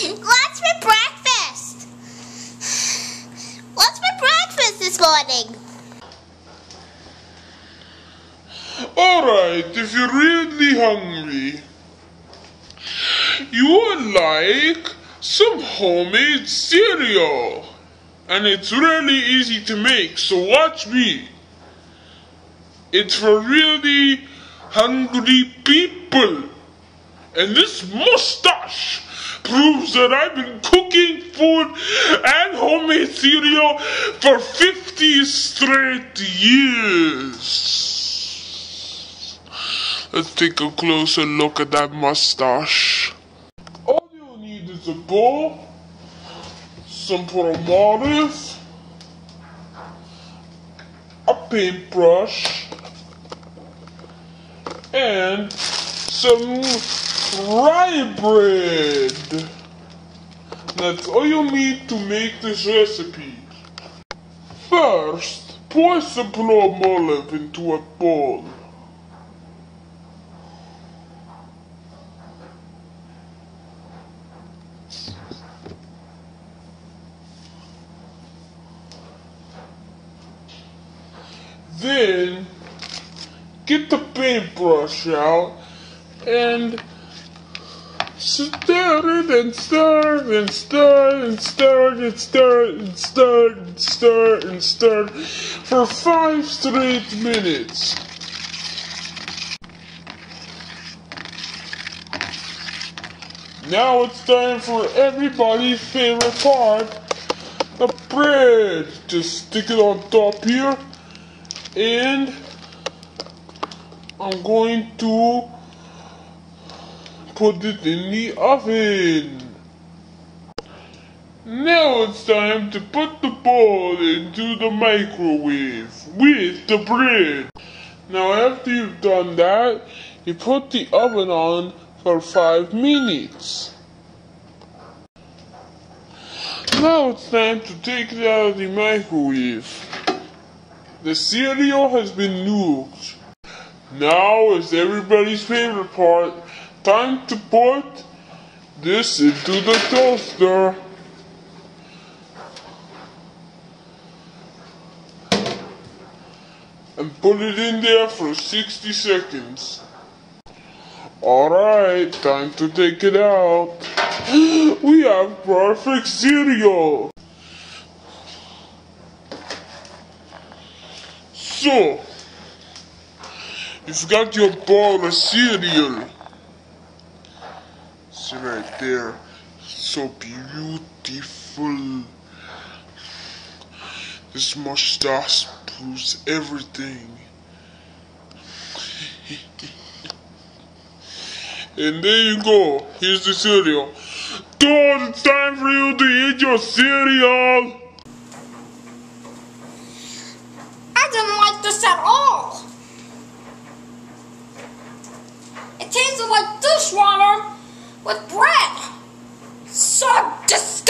What's my breakfast? What's my breakfast this morning? Alright, if you're really hungry, you would like some homemade cereal. And it's really easy to make, so watch me. It's for really hungry people. And this mustache proves that I've been cooking food and homemade cereal for 50 straight years. Let's take a closer look at that mustache. All you'll need is a bowl, some palmolive, a paintbrush, and some rye bread. That's all you need to make this recipe. First, pour some palmolive into a bowl. Then, get the paintbrush out and stir it and stir and stir and stir and stir and stir and stir and stir for 5 straight minutes. Now it's time for everybody's favorite part, the bread. Just stick it on top here. And I'm going to put it in the oven. Now it's time to put the bowl into the microwave with the bread. Now after you've done that, you put the oven on for 5 minutes. Now it's time to take it out of the microwave. The cereal has been nuked. Now is everybody's favorite part. Time to put this into the toaster. And put it in there for 60 seconds. Alright, time to take it out. We have perfect cereal. So, you've got your bowl of cereal. See right there, so beautiful. This mustache proves everything. And there you go, here's the cereal. Toad, it's time for you to eat your cereal. I didn't like this at all. It tasted like dishwater with bread. So disgusting.